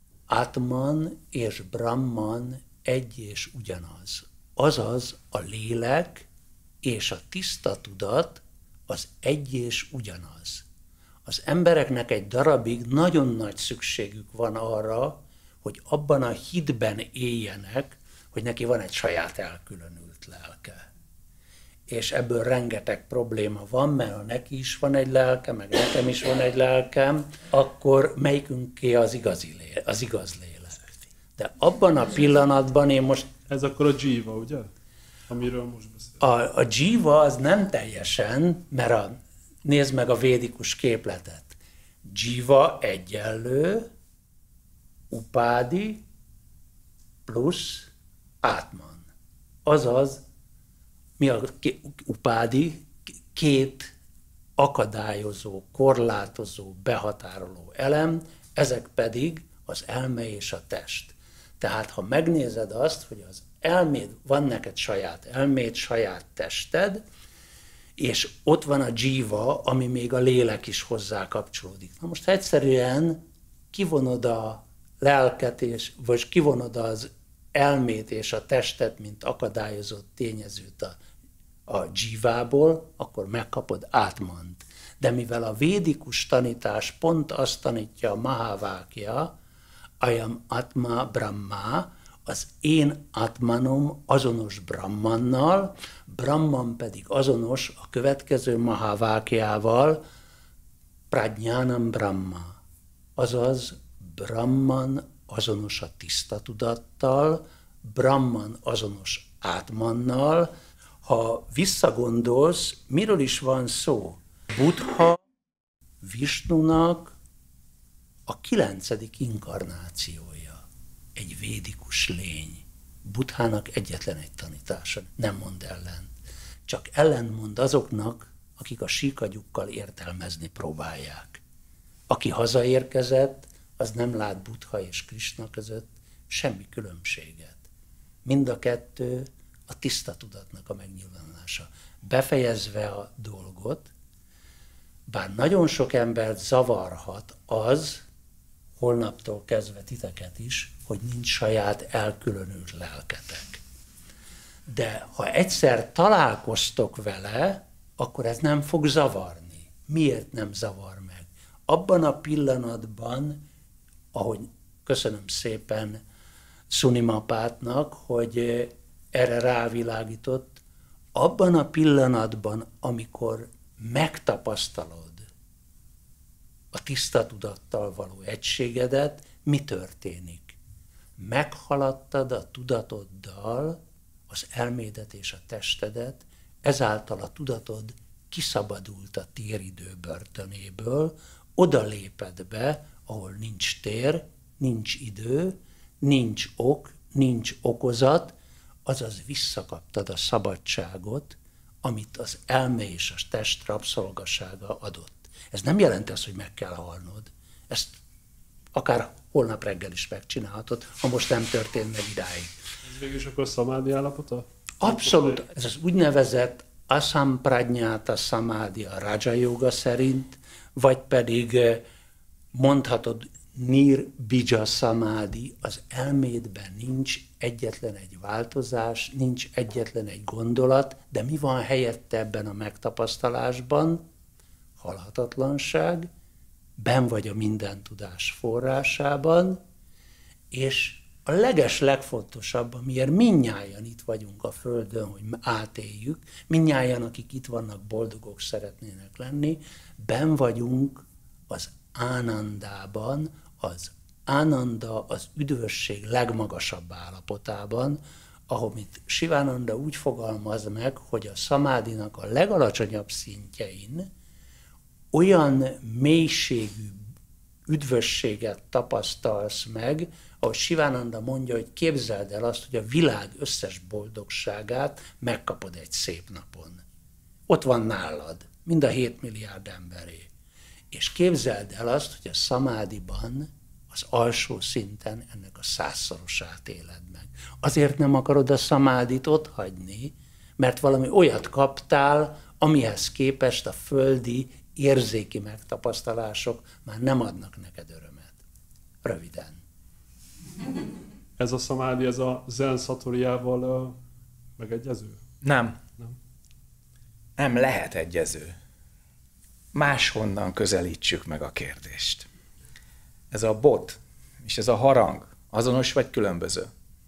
Atman és Brahman egy és ugyanaz. Azaz a lélek és a tiszta tudat az egy és ugyanaz. Az embereknek egy darabig nagyon nagy szükségük van arra, hogy abban a hitben éljenek, hogy neki van egy saját elkülönült lelke. És ebből rengeteg probléma van, mert ha neki is van egy lelke, meg nekem is van egy lelkem, akkor melyikünké az igazi lélek, az igaz lélek. De abban a pillanatban én most... Ez akkor a jiva, ugye? Amiről most beszélünk. A, a jiva az nem teljesen, mert a, nézd meg a védikus képletet. Jiva egyenlő, upádi plusz átman. Azaz, mi a upádi? Két akadályozó, korlátozó, behatároló elem, ezek pedig az elme és a test. Tehát, ha megnézed azt, hogy az elméd, van neked saját elméd, saját tested, és ott van a jiva, ami még a lélek is hozzá kapcsolódik. Na most egyszerűen kivonod a lelket, és, vagy kivonod az elmét és a testet, mint akadályozott tényezőt a, a jivából, akkor megkapod átmant. De mivel a védikus tanítás pont azt tanítja a mahavákja, ayam atma brahma, az én atmanom azonos Brahmannal, Brahman pedig azonos a következő mahavákjával, prajnanam brahma, azaz Brahman azonos a tiszta tudattal, Brahman azonos átmannal. Ha visszagondolsz, miről is van szó? Buddha Visnunak a kilencedik inkarnációja, egy védikus lény. Buddhának egyetlen egy tanítása, nem mond ellent. Csak ellentmond azoknak, akik a síkagyukkal értelmezni próbálják. Aki hazaérkezett, az nem lát Buddha és Krisna között semmi különbséget. Mind a kettő a tiszta tudatnak a megnyilvánulása. Befejezve a dolgot, bár nagyon sok embert zavarhat az, holnaptól kezdve titeket is, hogy nincs saját elkülönült lelketek. De ha egyszer találkoztok vele, akkor ez nem fog zavarni. Miért nem zavar meg? Abban a pillanatban ahogy köszönöm szépen Szunimapátnak, hogy erre rávilágított, abban a pillanatban, amikor megtapasztalod a tiszta tudattal való egységedet, mi történik? Meghaladtad a tudatoddal az elmédet és a testedet, ezáltal a tudatod kiszabadult a téridő börtönéből, oda léped be, ahol nincs tér, nincs idő, nincs ok, nincs okozat, azaz visszakaptad a szabadságot, amit az elme és a test rabszolgasága adott. Ez nem jelenti azt, hogy meg kell halnod. Ezt akár holnap reggel is megcsinálhatod, ha most nem történt meg idáig. Ez végülis akkor szamádi állapota? Abszolút. Ez az úgynevezett asamprajñáta samádi a Raja Yoga szerint, vagy pedig mondhatod nirbija samádi, az elmédben nincs egyetlen egy változás, nincs egyetlen egy gondolat, de mi van helyette ebben a megtapasztalásban? Halhatatlanság, benn vagy a minden tudás forrásában, és a leges legfontosabb, amiért mindnyájan itt vagyunk a Földön, hogy átéljük, mindnyájan, akik itt vannak, boldogok szeretnének lenni, benn vagyunk az ánandában, az ánanda, az üdvösség legmagasabb állapotában, amit Sivananda úgy fogalmaz meg, hogy a szamádinak a legalacsonyabb szintjein olyan mélységű üdvösséget tapasztalsz meg, ahogy Sivananda mondja, hogy képzeld el azt, hogy a világ összes boldogságát megkapod egy szép napon. Ott van nálad, mind a hét milliárd emberé. És képzeld el azt, hogy a szamádiban, az alsó szinten ennek a százszorosát éled meg. Azért nem akarod a szamádit otthagyni, mert valami olyat kaptál, amihez képest a földi érzéki megtapasztalások már nem adnak neked örömet. Röviden. Ez a szamádi, ez a zen szatoriával uh, megegyező? Nem. Nem. Nem lehet egyező. Máshonnan közelítsük meg a kérdést. Ez a bot és ez a harang azonos vagy különböző?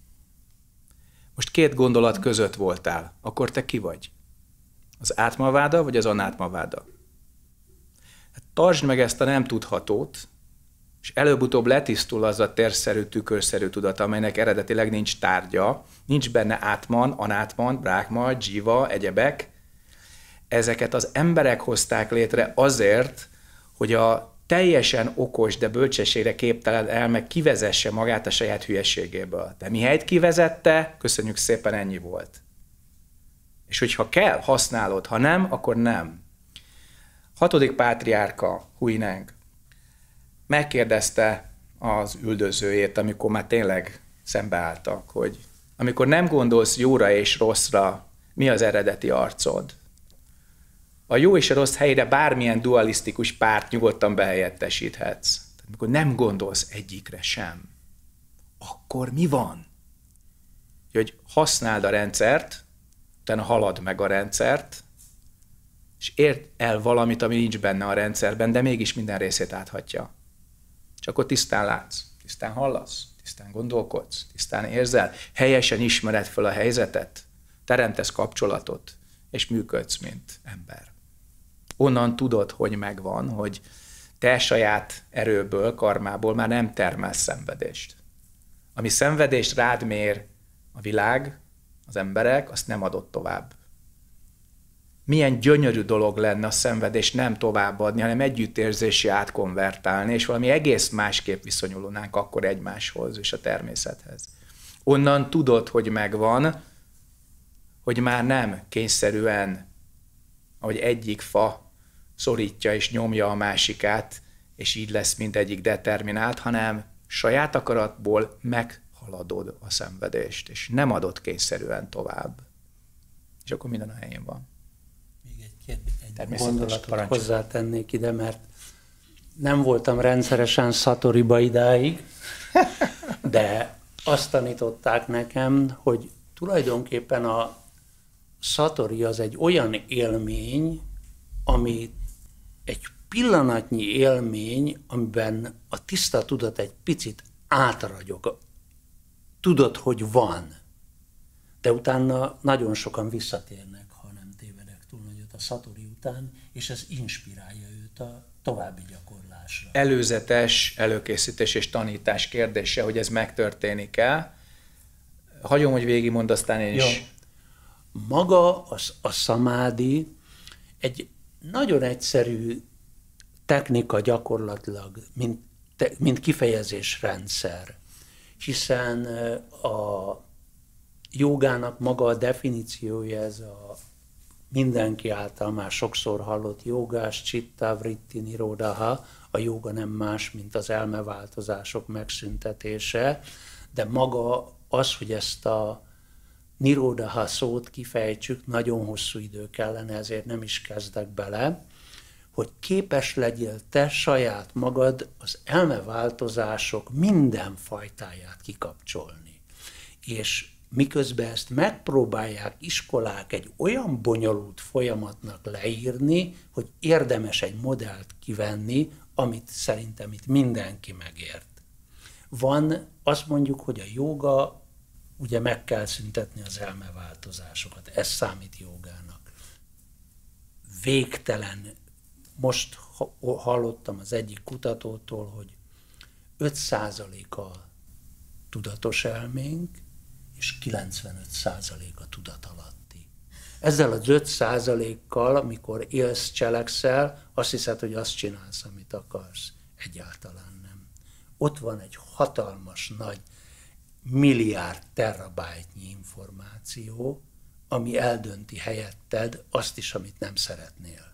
Most két gondolat között voltál, akkor te ki vagy? Az átmaváda vagy az anátmaváda? Hát tartsd meg ezt a nem tudhatót, és előbb-utóbb letisztul az a térszerű, tükörszerű tudat, amelynek eredetileg nincs tárgya, nincs benne átman, anátman, brákma, dzsiva, egyebek. Ezeket az emberek hozták létre azért, hogy a teljesen okos, de bölcsességre képtelen elme kivezesse magát a saját hülyeségéből. De mihelyt kivezette, köszönjük szépen, ennyi volt. És hogyha kell, használod, ha nem, akkor nem. Hatodik pátriárka, Huineng, megkérdezte az üldözőjét, amikor már tényleg szembeálltak, hogy amikor nem gondolsz jóra és rosszra, mi az eredeti arcod? A jó és a rossz helyére bármilyen dualisztikus párt nyugodtan behelyettesíthetsz. Tehát, amikor nem gondolsz egyikre sem, akkor mi van? Hogy használd a rendszert, utána halad meg a rendszert, és érd el valamit, ami nincs benne a rendszerben, de mégis minden részét áthatja. Csak akkor tisztán látsz, tisztán hallasz, tisztán gondolkodsz, tisztán érzel, helyesen ismered fel a helyzetet, teremtesz kapcsolatot, és működsz, mint ember. Onnan tudod, hogy megvan, hogy te saját erőből, karmából már nem termelsz szenvedést. Ami szenvedést rád mér a világ, az emberek, azt nem adod tovább. Milyen gyönyörű dolog lenne a szenvedést nem továbbadni, hanem együttérzési átkonvertálni, és valami egész másképp viszonyulnánk akkor egymáshoz és a természethez. Onnan tudod, hogy megvan, hogy már nem kényszerűen, ahogy egyik fa szorítja és nyomja a másikát, és így lesz mindegyik determinált, hanem saját akaratból meghaladod a szenvedést, és nem adod kényszerűen tovább. És akkor minden a helyén van. Még egy, egy gondolatot hozzátennék ide, mert nem voltam rendszeresen szatoriba idáig, de azt tanították nekem, hogy tulajdonképpen a szatori az egy olyan élmény, ami egy pillanatnyi élmény, amiben a tiszta tudat egy picit átragyog. Tudod, hogy van, de utána nagyon sokan visszatérnek, ha nem tévedek túl nagyot a szatori után, és ez inspirálja őt a további gyakorlásra. Előzetes előkészítés és tanítás kérdése, hogy ez megtörténik-e. Hagyom, hogy végigmondd, aztán én is. Jó. Maga az, a szamádi egy nagyon egyszerű technika gyakorlatilag, mint, te, mint kifejezésrendszer, hiszen a jogának maga a definíciója, ez a mindenki által már sokszor hallott jogás, citta, vritti, nirodha, a joga nem más, mint az elmeváltozások megszüntetése, de maga az, hogy ezt a nirodha szót kifejtsük, nagyon hosszú idő kellene, ezért nem is kezdek bele, hogy képes legyél te saját magad az elmeváltozások minden fajtáját kikapcsolni. És miközben ezt megpróbálják iskolák egy olyan bonyolult folyamatnak leírni, hogy érdemes egy modellt kivenni, amit szerintem itt mindenki megért. Van, azt mondjuk, hogy a jóga, ugye meg kell szüntetni az elmeváltozásokat, ez számít jógának. Végtelen, most hallottam az egyik kutatótól, hogy öt százalék a tudatos elménk, és kilencvenöt százalék a tudat alatti. Ezzel az öt százalékkal, amikor élsz, cselekszel, azt hiszed, hogy azt csinálsz, amit akarsz. Egyáltalán nem. Ott van egy hatalmas nagy milliárd terabájtnyi információ, ami eldönti helyetted azt is, amit nem szeretnél.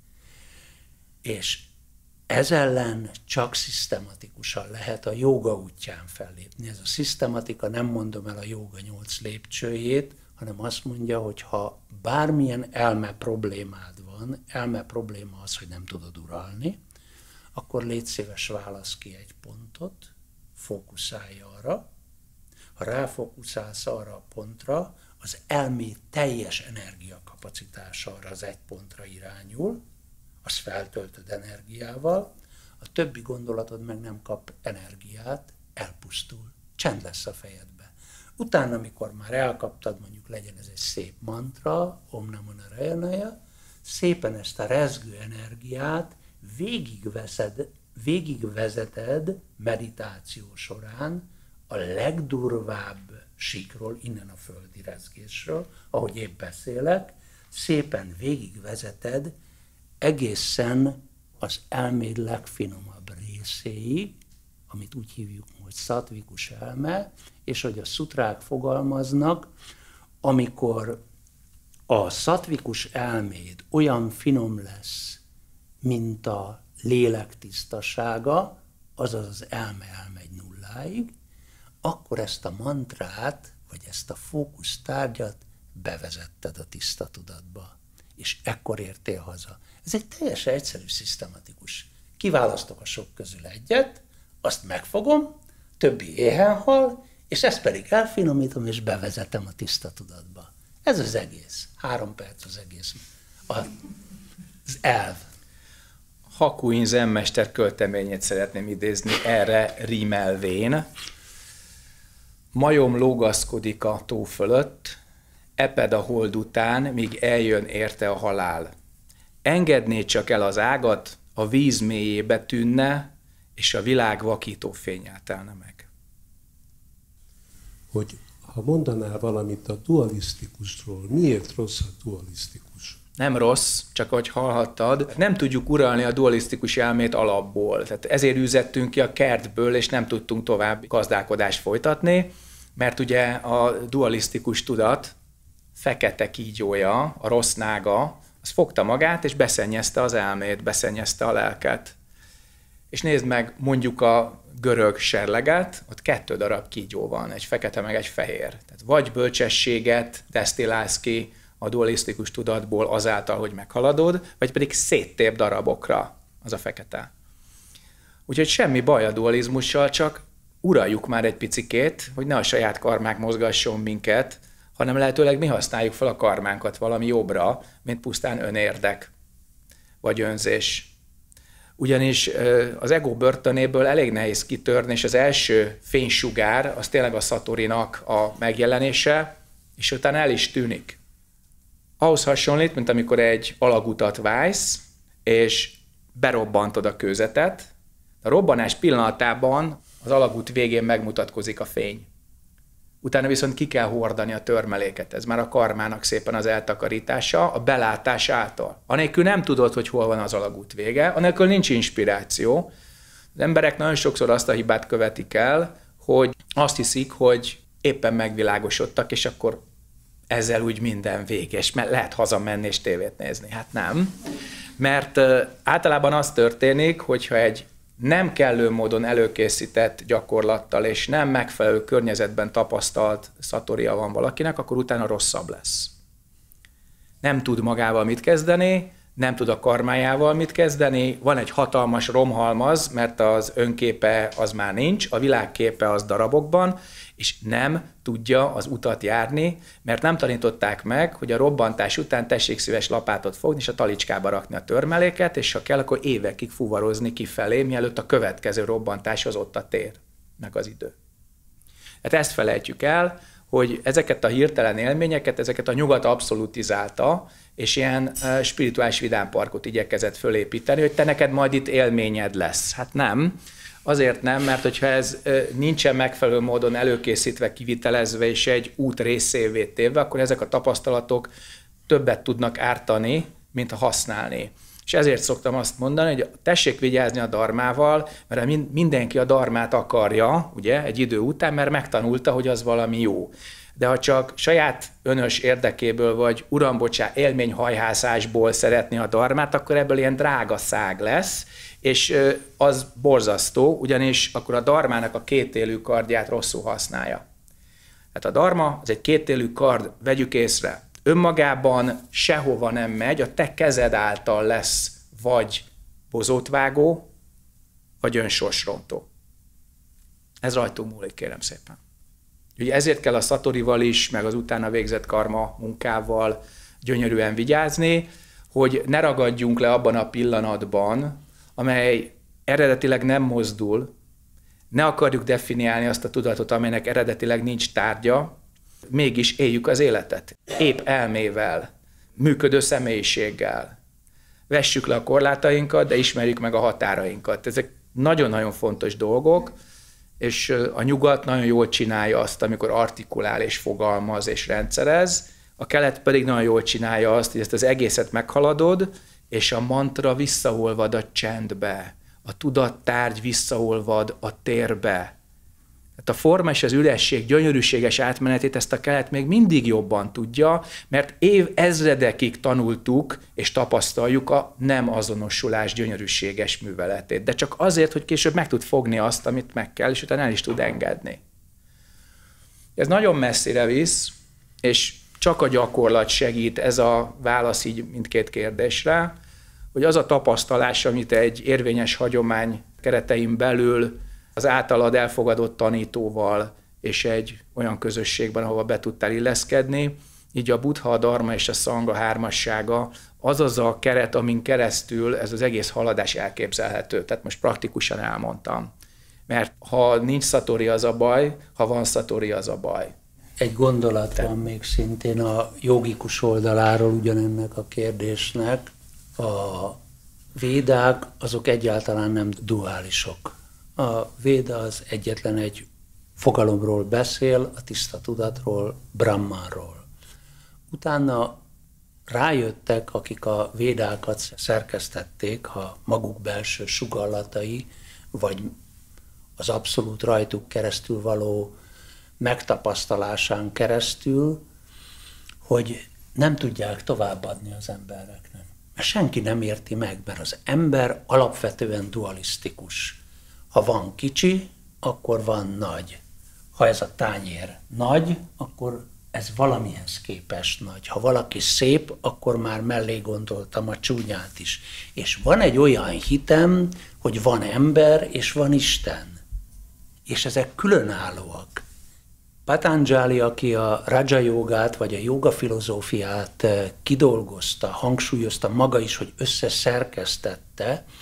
És ez ellen csak szisztematikusan lehet a jóga útján fellépni. Ez a szisztematika, nem mondom el a jóga nyolc lépcsőjét, hanem azt mondja, hogy ha bármilyen elme problémád van, elme probléma az, hogy nem tudod uralni, akkor légy szíves, válasz ki egy pontot, fókuszálj arra. Ha ráfókuszálsz arra a pontra, az elmé teljes energiakapacitása arra az egy pontra irányul, azt feltöltöd energiával, a többi gondolatod meg nem kap energiát, elpusztul, csend lesz a fejedbe. Utána, amikor már elkaptad, mondjuk legyen ez egy szép mantra, Om Namo Narayanaja, szépen ezt a rezgő energiát végigveszed, végigvezeted meditáció során a legdurvább síkról, innen a földi rezgésről, ahogy épp beszélek, szépen végigvezeted egészen az elméd legfinomabb részéig, amit úgy hívjuk, hogy szatvikus elme, és hogy a szutrák fogalmaznak, amikor a szatvikus elméd olyan finom lesz, mint a lélek tisztasága, azaz az elme elmegy nulláig, akkor ezt a mantrát, vagy ezt a fókusztárgyat bevezetted a tiszta tudatba, és ekkor értél haza. Ez egy teljesen egyszerű, szisztematikus. Kiválasztok a sok közül egyet, azt megfogom, többi éhen hal, és ezt pedig elfinomítom, és bevezetem a tiszta tudatba. Ez az egész. Három perc az egész. Az elv. Hakuin zenmester költeményét szeretném idézni erre rímelvén. Majom lógaszkodik a tó fölött, eped a hold után, míg eljön érte a halál. Engedné csak el az ágat, a víz mélyébe tűnne, és a világ vakító fényel telne meg. Hogy ha mondanál valamit a dualisztikusról, miért rossz a dualisztikus? Nem rossz, csak ahogy hallhattad, nem tudjuk uralni a dualisztikus elmét alapból. Tehát ezért űzettünk ki a kertből, és nem tudtunk tovább gazdálkodást folytatni, mert ugye a dualisztikus tudat fekete kígyója, a rossz nága, az fogta magát, és beszennyezte az elmét, beszennyezte a lelket. És nézd meg mondjuk a görög serleget, ott kettő darab kígyó van, egy fekete meg egy fehér. Tehát vagy bölcsességet desztillálsz ki a dualisztikus tudatból azáltal, hogy meghaladod, vagy pedig széttép darabokra az a fekete. Úgyhogy semmi baj a dualizmussal, csak uraljuk már egy picikét, hogy ne a saját karmák mozgasson minket, hanem lehetőleg mi használjuk fel a karmánkat valami jobbra, mint pusztán önérdek vagy önzés. ugyanis az ego börtönéből elég nehéz kitörni, és az első fénysugár az tényleg a szatorinak a megjelenése, és utána el is tűnik. Ahhoz hasonlít, mint amikor egy alagutat vájsz, és berobbantod a kőzetet. A robbanás pillanatában az alagút végén megmutatkozik a fény. Utána viszont ki kell hordani a törmeléket. Ez már a karmának szépen az eltakarítása, a belátás által. Anélkül nem tudod, hogy hol van az alagút vége, anélkül nincs inspiráció. Az emberek nagyon sokszor azt a hibát követik el, hogy azt hiszik, hogy éppen megvilágosodtak, és akkor ezzel úgy minden véges, mert lehet hazamenni és tévét nézni. Hát nem. Mert általában az történik, hogyha egy nem kellő módon előkészített gyakorlattal és nem megfelelő környezetben tapasztalt szatória van valakinek, akkor utána rosszabb lesz. Nem tud magával mit kezdeni, nem tud a karmájával mit kezdeni, van egy hatalmas romhalmaz, mert az önképe az már nincs, a világképe az darabokban, és nem tudja az utat járni, mert nem tanították meg, hogy a robbantás után tessék szíves lapátot fogni, és a talicskába rakni a törmeléket, és ha kell, akkor évekig fuvarozni kifelé, mielőtt a következő robbantáshoz ott a tér, meg az idő. Hát ezt felejtjük el, hogy ezeket a hirtelen élményeket, ezeket a nyugat abszolutizálta, és ilyen spirituális vidámparkot igyekezett fölépíteni, hogy te neked majd itt élményed lesz. Hát nem. Azért nem, mert hogyha ez nincsen megfelelő módon előkészítve, kivitelezve és egy út részévé téve, akkor ezek a tapasztalatok többet tudnak ártani, mint a használni. És ezért szoktam azt mondani, hogy tessék vigyázni a dharmával, mert mindenki a dharmát akarja, ugye, egy idő után, mert megtanulta, hogy az valami jó. De ha csak saját önös érdekéből, vagy uram, bocsá, élményhajhászásból szeretné a dharmát, akkor ebből ilyen drága szág lesz, és az borzasztó, ugyanis akkor a dharmának a kétélű kardját rosszul használja. Hát a dharma az egy kétélű kard, vegyük észre, önmagában sehova nem megy, a te kezed által lesz vagy bozótvágó, vagy önsorsrontó. Ez rajtunk múlik, kérem szépen. Ugye ezért kell a szatorival is, meg az utána végzett karma munkával gyönyörűen vigyázni, hogy ne ragadjunk le abban a pillanatban, amely eredetileg nem mozdul, ne akarjuk definiálni azt a tudatot, amelynek eredetileg nincs tárgya, mégis éljük az életet. Épp elmével, működő személyiséggel. Vessük le a korlátainkat, de ismerjük meg a határainkat. Ezek nagyon-nagyon fontos dolgok, és a nyugat nagyon jól csinálja azt, amikor artikulál és fogalmaz és rendszerez, a kelet pedig nagyon jól csinálja azt, hogy ezt az egészet meghaladod, és a mantra visszaolvad a csendbe, a tudattárgy visszaolvad a térbe. Tehát a forma és az üresség gyönyörűséges átmenetét ezt a kelet még mindig jobban tudja, mert év ezredekig tanultuk és tapasztaljuk a nem azonosulás gyönyörűséges műveletét. De csak azért, hogy később meg tud fogni azt, amit meg kell, és utána el is tud engedni. Ez nagyon messzire visz, és csak a gyakorlat segít, ez a válasz így mindkét kérdésre, hogy az a tapasztalás, amit egy érvényes hagyomány keretein belül az általad elfogadott tanítóval és egy olyan közösségben, ahova be tudtál illeszkedni, így a Buddha, a Dharma és a Szanga hármassága az az a keret, amin keresztül ez az egész haladás elképzelhető. Tehát most praktikusan elmondtam. Mert ha nincs szatori, az a baj, ha van szatori, az a baj. Egy gondolat Te. van még szintén a jogikus oldaláról ugyanennek a kérdésnek. A védák azok egyáltalán nem duálisok. A véda az egyetlen egy fogalomról beszél, a tiszta tudatról, Brahmanról. Utána rájöttek, akik a védákat szerkesztették, ha maguk belső sugallatai, vagy az abszolút rajtuk keresztül való megtapasztalásán keresztül, hogy nem tudják továbbadni az embereknek. Mert senki nem érti meg, mert az ember alapvetően dualisztikus. Ha van kicsi, akkor van nagy. Ha ez a tányér nagy, akkor ez valamihez képest nagy. Ha valaki szép, akkor már mellé gondoltam a csúnyát is. És van egy olyan hitem, hogy van ember és van Isten. És ezek különállóak. Patanjali, aki a Raja jogát vagy a joga filozófiát kidolgozta, hangsúlyozta maga is, hogy összeszerkesztette,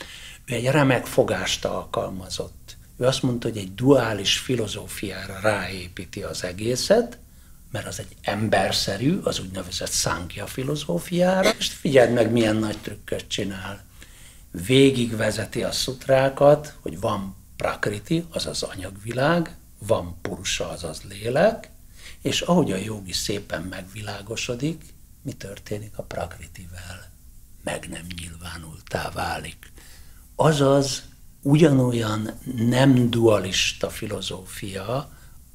Ő egy remek fogást alkalmazott. Ő azt mondta, hogy egy duális filozófiára ráépíti az egészet, mert az egy emberszerű, az úgynevezett Sankhya filozófiára, és figyeld meg, milyen nagy trükköt csinál. Végigvezeti a szutrákat, hogy van prakriti, azaz anyagvilág, van purusha, azaz lélek, és ahogy a jógi szépen megvilágosodik, mi történik a prakritivel? Meg nem nyilvánultá válik. Azaz ugyanolyan nem dualista filozófia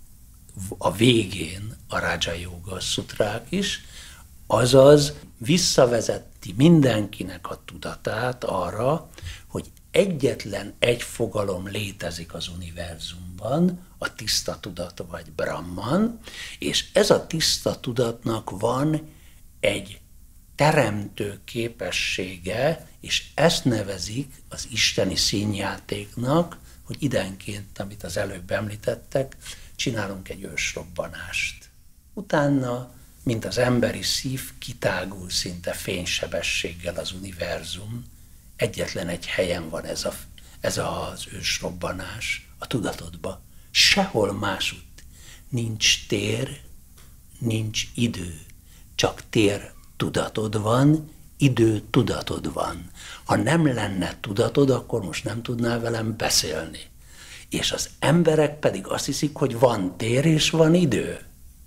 a végén a Raja Yoga szutrák is, azaz visszavezeti mindenkinek a tudatát arra, hogy egyetlen egy fogalom létezik az univerzumban, a tiszta tudat vagy Brahman, és ez a tiszta tudatnak van egy teremtő képessége, és ezt nevezik az isteni színjátéknak, hogy időnként, amit az előbb említettek, csinálunk egy ősrobbanást. Utána, mint az emberi szív, kitágul szinte fénysebességgel az univerzum. Egyetlen egy helyen van ez, a, ez az ősrobbanás, a tudatodba. Sehol másút. Nincs tér, nincs idő. Csak tér tudatod van, idő tudatod van. Ha nem lenne tudatod, akkor most nem tudnál velem beszélni. És az emberek pedig azt hiszik, hogy van tér és van idő.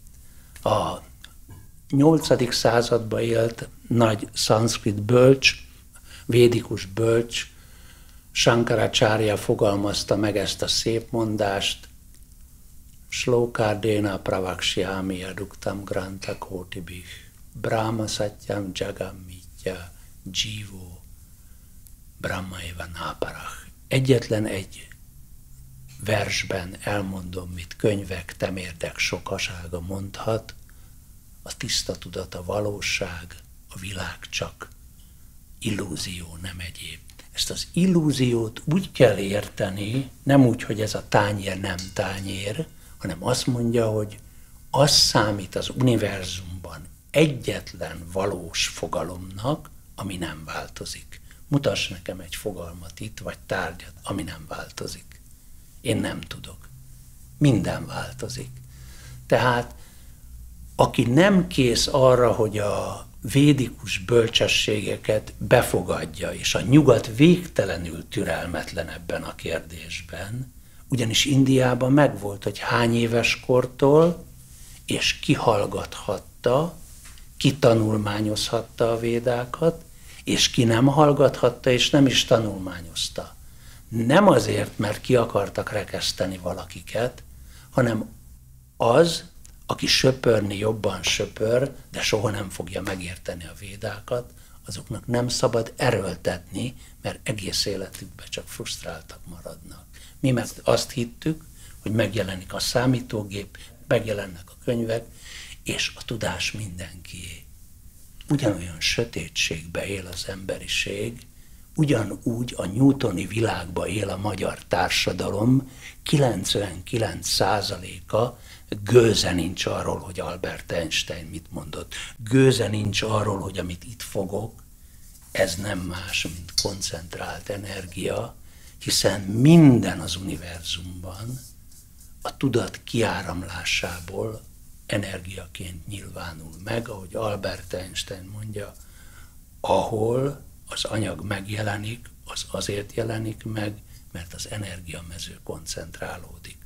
A nyolcadik században élt nagy szanszkrit bölcs, védikus bölcs, Shankaracharya fogalmazta meg ezt a szép mondást, Slokardena pravakshyami aduktam granta kotibih, Brahma satyam jagam mitya, jivo, Brahma eva naparach. Egyetlen egy versben elmondom, mit könyvek, temérdek sokasága mondhat, a tiszta tudat, a valóság, a világ csak illúzió, nem egyéb. Ezt az illúziót úgy kell érteni, nem úgy, hogy ez a tányér nem tányér, hanem azt mondja, hogy az számít az univerzumban egyetlen valós fogalomnak, ami nem változik. Mutass nekem egy fogalmat itt, vagy tárgyat, ami nem változik. Én nem tudok. Minden változik. Tehát aki nem kész arra, hogy a védikus bölcsességeket befogadja, és a nyugat végtelenül türelmetlen ebben a kérdésben, ugyanis Indiában megvolt, hogy hány éves kortól, és kihallgathatta, ki tanulmányozhatta a védákat, és ki nem hallgathatta, és nem is tanulmányozta. Nem azért, mert ki akartak rekeszteni valakiket, hanem az, aki söpörni jobban söpör, de soha nem fogja megérteni a védákat, azoknak nem szabad erőltetni, mert egész életükben csak frusztráltak maradnak. Mi meg azt hittük, hogy megjelenik a számítógép, megjelennek a könyvek, és a tudás mindenkié. Ugyanolyan sötétségbe él az emberiség, ugyanúgy a newtoni világba él a magyar társadalom, kilencvenkilenc százaléka gőze nincs arról, hogy Albert Einstein mit mondott. Gőze nincs arról, hogy amit itt fogok, ez nem más, mint koncentrált energia, hiszen minden az univerzumban a tudat kiáramlásából energiaként nyilvánul meg, ahogy Albert Einstein mondja, ahol az anyag megjelenik, az azért jelenik meg, mert az energiamező koncentrálódik.